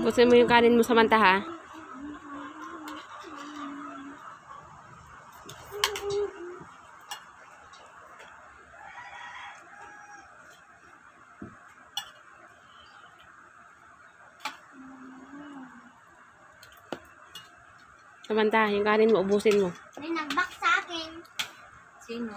Ubusin mo yung kanin mo, Samantha, ha? Samantha, yung kanin mo, ubusin mo. May nag-back sa akin. Sino?